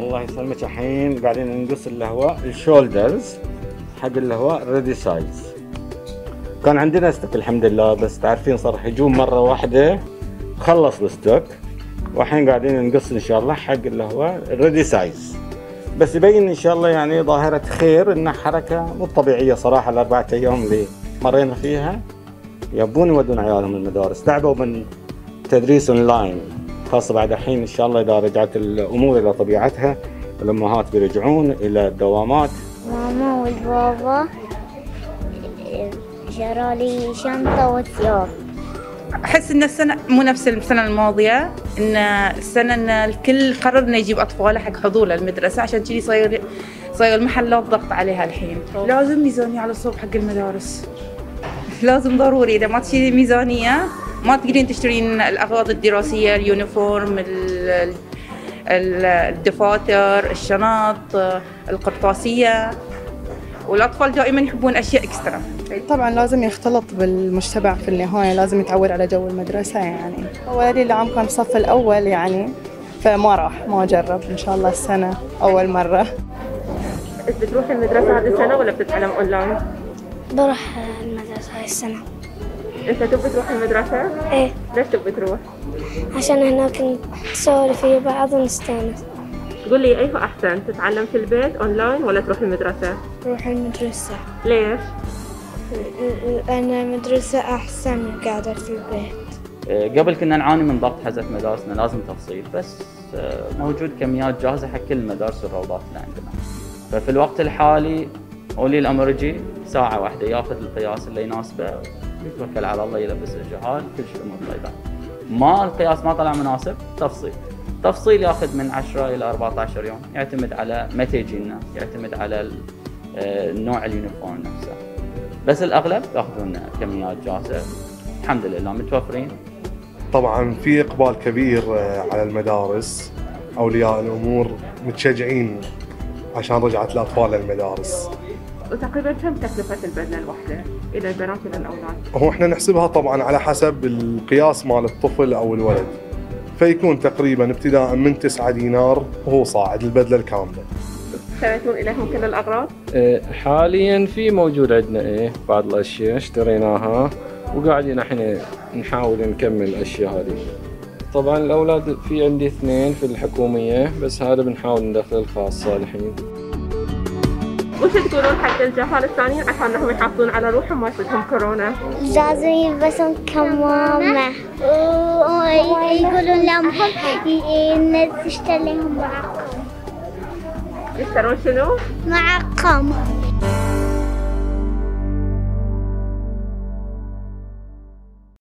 الله يسلمك. الحين قاعدين نقص الهواء الشولدرز حق الهواء ريدي سايز. كان عندنا ستوك الحمد لله، بس تعرفين صار هجوم مره واحده خلص الستوك، والحين قاعدين نقص ان شاء الله حق الهواء ريدي سايز. بس يبين ان شاء الله يعني ظاهره خير، انها حركه مو طبيعيه صراحه. الاربعه ايام اللي مرينا فيها يبون يودون عيالهم المدارس، تعبوا من تدريس اونلاين، خاصة بعد الحين إن شاء الله إذا رجعت الأمور إلى طبيعتها الأمهات بيرجعون إلى الدوامات. ماما والبابا شروا لي شنطة وثياب. أحس إن السنة مو نفس السنة الماضية، إن السنة إن الكل قرر إنه يجيب أطفاله حق حضور للمدرسة، عشان كذي صاير المحلات ضغط عليها الحين. لازم ميزانية على الصوب حق المدارس، لازم ضروري. إذا ما تشيلي ميزانية ما تقدرين تشترين الأغراض الدراسية، اليونيفورم، الدفاتر، الشنط، القرطاسية، والأطفال دائما يحبون أشياء إكسترا. طبعا لازم يختلط بالمجتمع في النهاية، لازم يتعود على جو المدرسة. يعني ولدي العام كان بالصف الأول يعني، فما ما جرب. إن شاء الله السنة أول مرة. بتروح المدرسة هذه السنة ولا بتتعلم أونلاين؟ بروح المدرسة هاي السنة. أنت تبي تروح المدرسة؟ إيه. ليش تبي تروح؟ عشان هناك نسولف في بعض ونستانس. قول لي أيه أحسن، تتعلم في البيت أونلاين ولا تروح المدرسة؟ روح المدرسة. ليش؟ لأن المدرسة أحسن من قاعدة في البيت. قبل كنا نعاني من ضغط حزة مدارسنا، لازم تفصيل، بس موجود كميات جاهزة حق كل المدارس والروضات اللي عندنا. ففي الوقت الحالي ولي الأمر يجي ساعة واحدة ياخذ القياس اللي يناسبه، يتوكل على الله، يلبس الجهال، كل شيء الأمور طيبة. ما القياس ما طلع مناسب، تفصيل ياخذ من 10 إلى 14 يوم، يعتمد على متى يجينا، يعتمد على نوع اليونيفورم نفسه. بس الأغلب ياخذون كميات جاهزة، الحمد لله متوفرين. طبعا في إقبال كبير على المدارس، أولياء الأمور متشجعين عشان رجعت الأطفال للمدارس. وتقريبا كم تكلفة البدلة الواحدة إلى البنات إلى الأولاد؟ هو احنا نحسبها طبعا على حسب القياس مال الطفل أو الولد، فيكون تقريبا ابتداء من 9 دينار وهو صاعد البدلة الكاملة. اشتريتون إليهم كل الأغراض؟ حاليا في موجود عندنا بعض الأشياء اشتريناها، وقاعدين احنا نحاول نكمل الأشياء هذه. طبعا الأولاد في عندي 2 في الحكومية، بس هذا بنحاول ندخل الخاصة الحين. وش تقولون حق الجهال الثانيين عشان انهم يحافظون على روحهم ما يصيبهم كورونا؟ لازم يلبسون كمامة، ويقولون لهم تشتري لهم معقم. يشترون شنو؟ معقم.